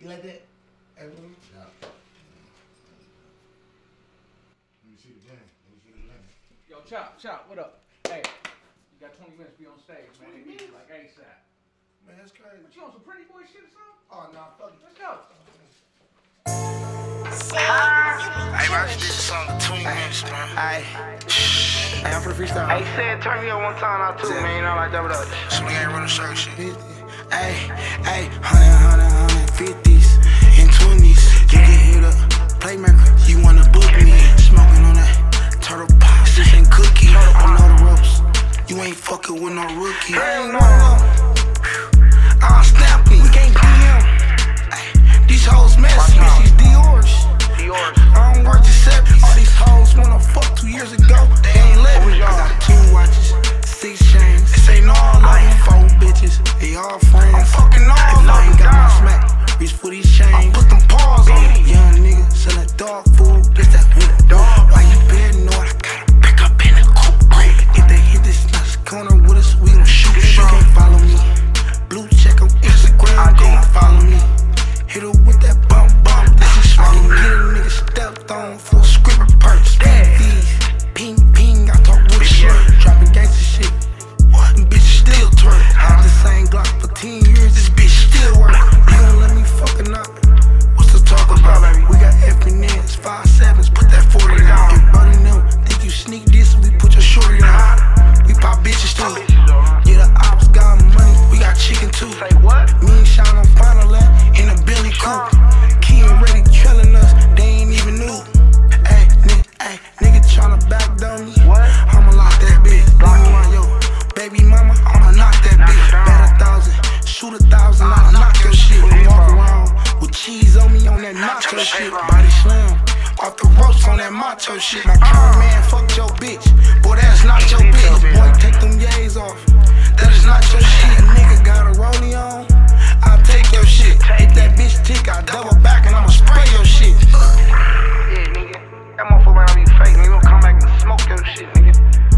You like that? Yeah. Let me see the game. Let me see the game. Yo, Chop, what up? Hey, you got 20 minutes to be on stage, man. They need you like ASAP. Man, that's crazy. What, you on some pretty boy shit or something? Oh, nah, fuck it. Let's go. Hey, man, I just did the song in 20 minutes, man. Hey, I'm for the freestyle. Hey, said turn me on one time out too, man. You know, like double up. So we ain't running circle shit. Hey, 150s and 20s. You get hit up, playmaker. You wanna book me? Smoking on that turtle pop, this ain't cookie. I know the ropes. You ain't fucking with no rookie. I ain't one of them. I'll snap me. We can't do him. Ay, these hoes messy. Bitch, these Dior's. I don't work Giuseppe. All these hoes wanna fuck 2 years ago. They ain't let me. I got 2 watches, 6 chains. This ain't all of them. 4 bitches. They all friends. I'm fucking all of them. I ain't got my smack. Reach for these chains. I put them paws on it. Young nigga sell that dog food. This that dog. Why you paranoid? I gotta pick up in the coupe. If they hit this nuts corner with us, we gon' shoot. You can't follow me. Blue check on Instagram. Go follow me. Hit her with that bump. This is swallow me. Get a nigga stepped on for a script perch. These ping. I talk with shit. Dropping gangsta shit. What? Bitch still twerk. Had the same Glock for 10 years. This bitch still work. You gon' let me fucking up? What's the talk about? We got FNNs, 5.7s. Put that 40 down. If buddy them think you sneak this, we put your shorty down. We pop bitches too. Yeah, the ops got money. We got chicken too. Me and Sean on final lap in a Billy coupe. Key and ready trailing us. They ain't even new. Ay, nigga tryna backdoor me. I'ma lock that bitch. Yo, baby mama, I'ma knock that bitch. Bet 1,000, shoot 1,000, I'll knock your shit. Walk around with cheese on me on that nacho shit. Body slam, off the ropes on that macho shit. My cameraman fucked your bitch. Boy, that's not your bitch. Boy, take them yays off. That is not your shit. Nigga got a rollie on. I'll take your shit. Hit that bitch tick, I double back and I'ma spray your shit. Yeah, nigga. That motherfucker might not be fake, nigga. Gonna come back and smoke your shit, nigga.